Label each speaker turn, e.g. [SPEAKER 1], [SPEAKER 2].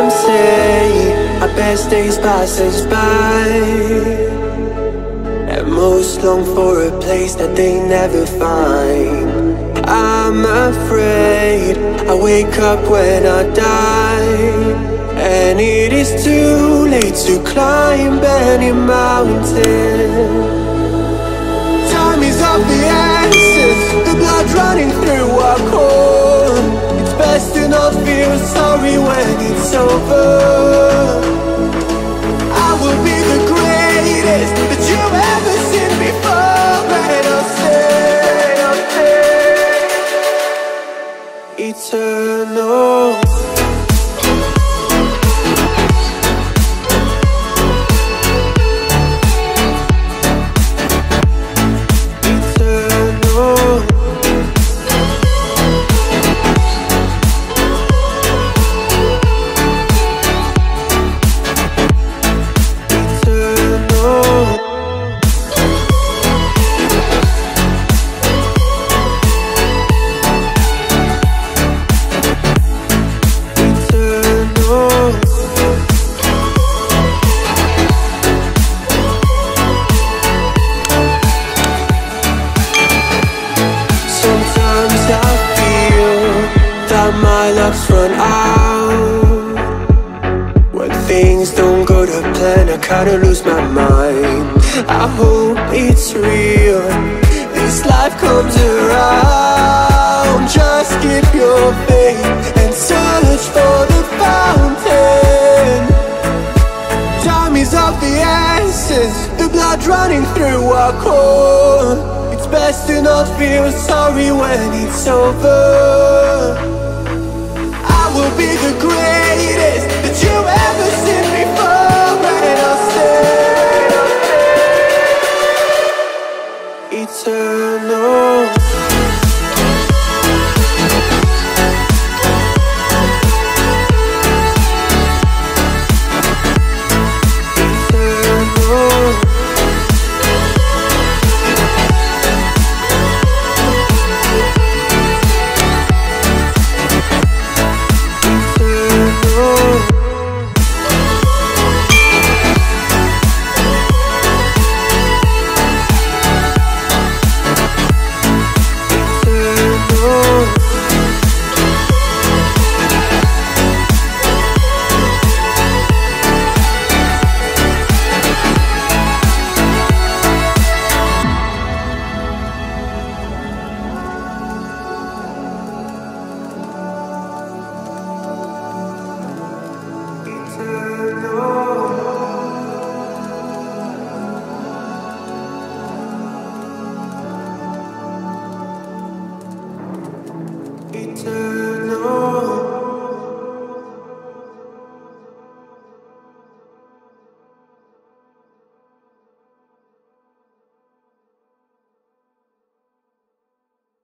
[SPEAKER 1] Some say our best days pass us by, and most long for a place that they never find. I'm afraid I wake up when I die, and it is too late to climb any mountain. Time is of the essence, the blood running through our core. It's best to not feel sorry when it's over. I will be the greatest that you've ever seen before, and I'll stay eternal. My luck's run out. When things don't go to plan, I kinda lose my mind. I hope it's real, this life comes around. Just keep your faith and search for the fountain. Time is of the essence, the blood running through our core. It's best to not feel sorry when it's over. Will be the greatest that you've ever seen before, and I'll stay eternal. Eternal.